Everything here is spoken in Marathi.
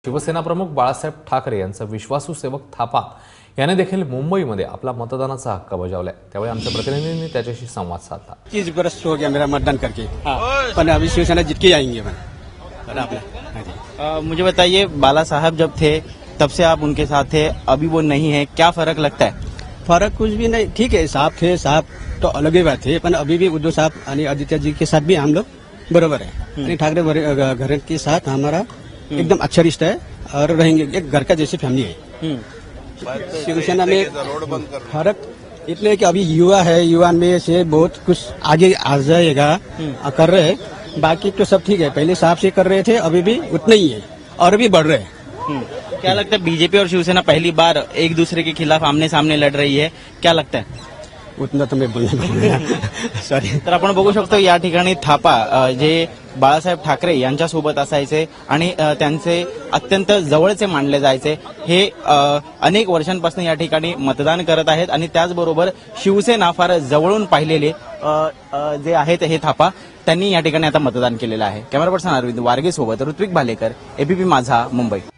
शिवसेना प्रमुख बाळासाहेब ठाकरे यांचा विश्वासू सेवक थापा याने देखील मुंबईमध्ये आपला मतदानाचा हक्क बजावलाय। त्यावेळी आमच्या प्रतिनिधींनी त्याच्याशी संवाद साधला। 30 बरस हो गया मेरा मतदान करके, पर अभी शिवसेना जीत के आएंगे। मुझे बताइए, बाला साहब जब थे तब से आप उनके साथ थे, अभी वो नहीं है, क्या फर्क लगता है? फर्क कुछ भी नहीं, ठीक है। साहब थे, साहब तो अलग ही बात है, पर अभी भी उद्धव साहब यानी आदित्य जी के साथ भी हम लोग बराबर है। ठाकरे घर के साथ हमारा एकदम अच्छा रिश्ता है और रहेंगे, एक घर का जैसी फैमिली है। शिवसेना में फर्क इतने कि अभी युवा है, युवा में से बहुत कुछ आगे आ जाएगा, कर रहे हैं। बाकी तो सब ठीक है, पहले साहब से कर रहे थे, अभी भी उतना ही है और भी बढ़ रहे हैं। क्या लगता है, बीजेपी और शिवसेना पहली बार एक दूसरे के खिलाफ आमने सामने लड़ रही है, क्या लगता है? उतना तो मैं बोलने सॉरी। तर आपण बघू शकतो या ठिकाणी थापा जे बाळासाहेब ठाकरे यांच्यासोबत असायचे आणि त्यांचे अत्यंत जवळचे मानले जायचे, हे अनेक वर्षांपासून या ठिकाणी मतदान करत आहेत आणि त्याचबरोबर शिवसेना फार जवळून पाहिलेले जे आहेत हे थापा त्यांनी या ठिकाणी आता मतदान केलेलं आहे। कॅमेरा पर्सन अरविंद वारगे सोबत ऋत्विक भालेकर, एबीपी माझा, मुंबई।